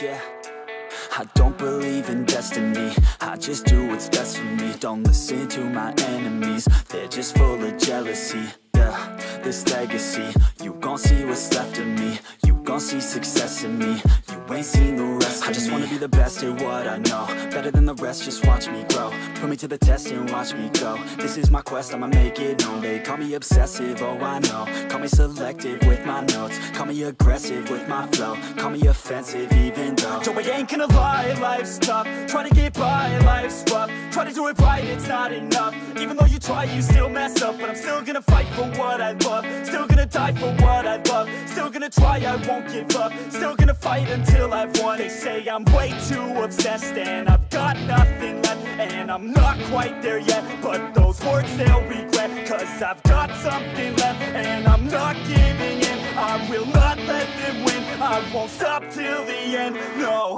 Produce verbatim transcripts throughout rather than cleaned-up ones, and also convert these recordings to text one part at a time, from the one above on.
yeah. I don't believe in destiny, I just do what's best for me. Don't listen to my enemies, they're just full of jealousy. Yeah, this legacy, you gon' see what's left of me. You gon' see success in me, you ain't seen the rest of me. I just wanna be the best at what I know, better than the rest, just watch me grow. Put me to the test and watch me go. This is my quest, I'ma make it known. They call me obsessive, oh I know. Call me selective with my notes, call me aggressive with my flow. Call me offensive even though Joe, I ain't gonna lie, life's tough. Try to get by, life's rough. Try to do it right, it's not enough. Even though you try, you still mess up. But I'm still gonna fight for what I love, still gonna die for what I love, still gonna try, I won't give up, still gonna fight until I've won. They say I'm way too obsessed and I've got nothing left, and I'm not quite there yet, but those words they'll regret, cause I've got something left and I'm not giving in. I will not let them win, I won't stop till the end, no.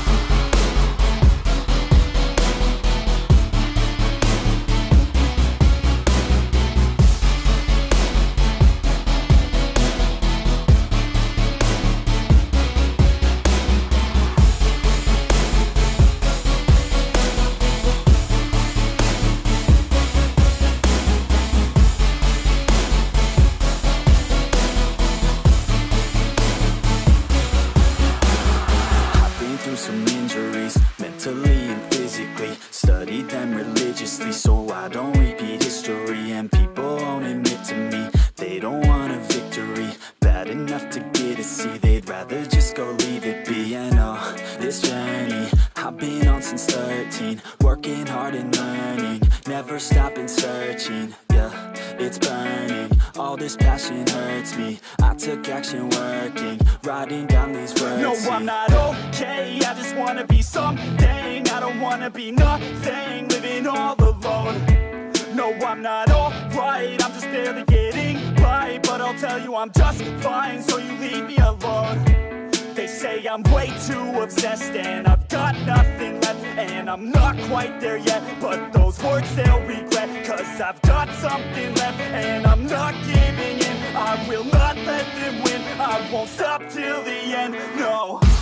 Some injuries, mentally and physically. Studied them religiously so I don't repeat history. And people won't admit to me they don't want a victory bad enough to get a C. They'd rather just go leave it be. And oh, this journey I've been on since thirteen, working hard and learning, never stopping searching. Yeah, it's burning, all this passion hurts me. I took action working, writing down these words. No, I'm not okay, I just wanna be something. I don't wanna be nothing, living all alone. No, I'm not alright, I'm just barely getting by. But I'll tell you I'm just fine, so you leave me alone. They say I'm way too obsessed and I've got nothing left, and I'm not quite there yet, but those words they'll regret, cause I've got something left and I'm not giving in. I will not let them win, I won't stop till the end, no.